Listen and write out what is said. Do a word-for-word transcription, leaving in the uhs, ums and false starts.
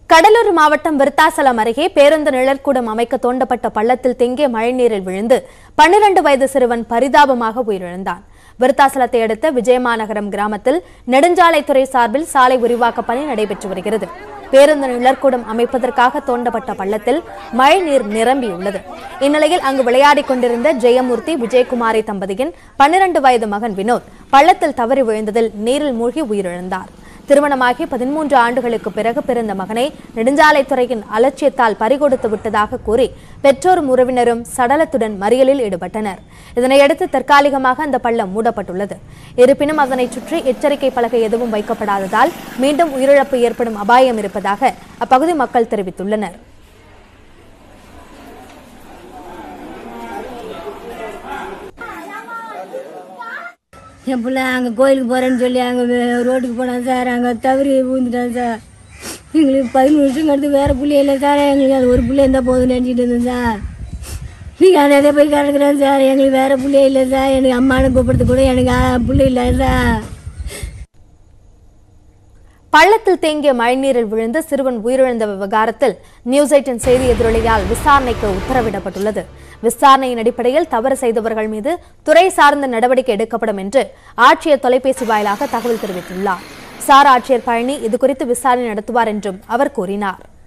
கடலூர் மாவட்டம் விருத்தாசலம் அருகே பேருந்து நிழற்கூடம் அமைக்க தோண்டப்பட்ட பள்ளத்தில் தேங்கிய மழைநீரில் விழுந்து பன்னிரண்டு வயது சிறுவன் பரிதாபமாக உயிரிழந்தான். விருத்தாசலத்தை அடுத்த விஜயமாநகரம் கிராமத்தில் நெடுஞ்சாலைத்துறை சார்பில் சாலை விரிவாக்க பணி நடைபெற்று வருகிறது. பேருந்து நிழற்கூடம் அமைப்பதற்காக தோண்டப்பட்ட பள்ளத்தில் மழைநீர் நிரம்பியுள்ளது. இந்நிலையில் அங்கு விளையாடிக் கொண்டிருந்த ஜெயமூர்த்தி விஜயகுமாரி தம்பதியின் பன்னிரண்டு வயது மகன் வினோத் பள்ளத்தில் தவறி விழுந்ததில் நீரில் மூழ்கி உயிரிழந்தார். திருமணமாகி பதிமூன்று ஆண்டுகளுக்கு பிறகு பிறந்த மகனை நெடுஞ்சாலைத்துறையின் அலட்சியத்தால் பறிகொடுத்து விட்டதாக கூறி பெற்றோரும் உறவினரும் சடலத்துடன் மறியலில் ஈடுபட்டனர். இதனையடுத்து தற்காலிகமாக அந்த பள்ளம் மூடப்பட்டுள்ளது. இருப்பினும் அதனை சுற்றி எச்சரிக்கை பலகை எதுவும் வைக்கப்படாததால் மீண்டும் உயிரிழப்பு ஏற்படும் அபாயம் இருப்பதாக அப்பகுதி மக்கள் தெரிவித்துள்ளனர். என் பிள்ளை அங்கே கோயிலுக்கு போகிறேன்னு சொல்லி அங்கே ரோட்டுக்கு போனான் சார். அங்கே தவறி விழுந்துட்டான் சார். எங்களுக்கு பதினஞ்சு வருஷம் கடுத்து வேறு பிள்ளை இல்லை சார். எங்களுக்கு அது ஒரு பிள்ளை இருந்தால் போதும்னு நினச்சிட்டு இருந்தேன் சார். நீங்கள் அதை எதை போய் கிடக்குறேன் சார். எங்களுக்கு வேறு பிள்ளை இல்லை சார். எனக்கு அம்மானு கூப்பிடுறது கூட எனக்கு பிள்ளை இல்லை சார். பள்ளத்தில் தேங்கிய மழைநீரில் விழுந்து சிறுவன் உயிரிழந்த விவகாரத்தில் நியூஸ் எய்ட்டின் செய்தி எதிரொலியால் விசாரணைக்கு உத்தரவிடப்பட்டுள்ளது. விசாரணையின் அடிப்படையில் தவறு செய்தவர்கள் மீது துறை சார்ந்த நடவடிக்கை எடுக்கப்படும் என்று ஆட்சியர் தொலைபேசி வாயிலாக தகவல் தெரிவித்துள்ளார். சார் ஆட்சியர் பழனி இதுகுறித்து விசாரணை நடத்துவார் என்றும் அவர் கூறினார்.